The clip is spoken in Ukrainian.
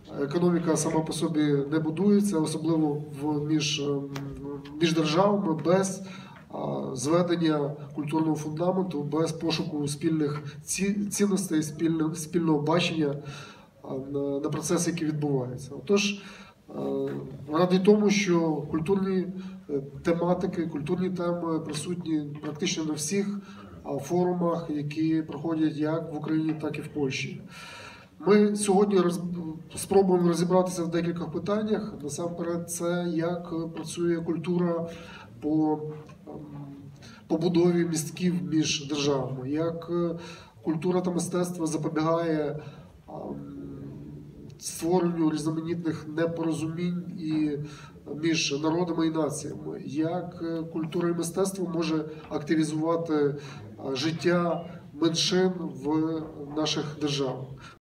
економіка сама по собі не будується, особливо між державами, без зведення культурного фундаменту, без пошуку спільних цінностей, спільного бачення на процеси, які відбуваються. Отож, радий тому, що культурні тематики, культурні теми присутні практично на всіх форумах, які проходять як в Україні, так і в Польщі. Ми сьогодні спробуємо розібратися в декількох питаннях. Насамперед, це як працює культура по побудові містків між державами, як культура та мистецтво запобігає створенню різноманітних непорозумінь між народами і націями, як культура і мистецтво може активізувати життя меншин в наших державах.